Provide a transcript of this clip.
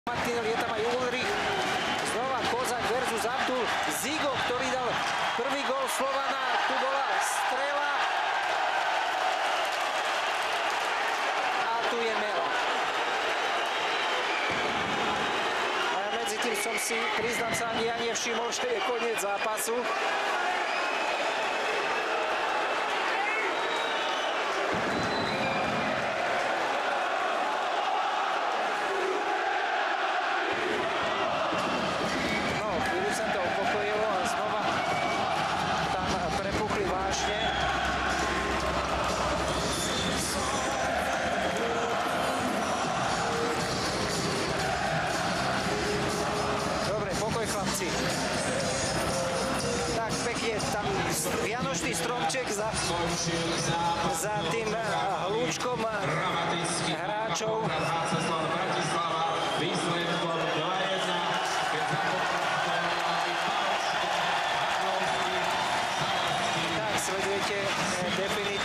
Martinelli, je tam aj Ulrich. Znova Kozák versus Abdul. Zigo, ktorý dal prvý gól Slovana. Tu bola strela. A tu je Melo. A medzi tým som si, priznám sa, ani ja nevšimol, že je koniec zápasu. Tak pekne tam vianočný stromček za tým hľúčkom hráčov. Tak sledujete definitívne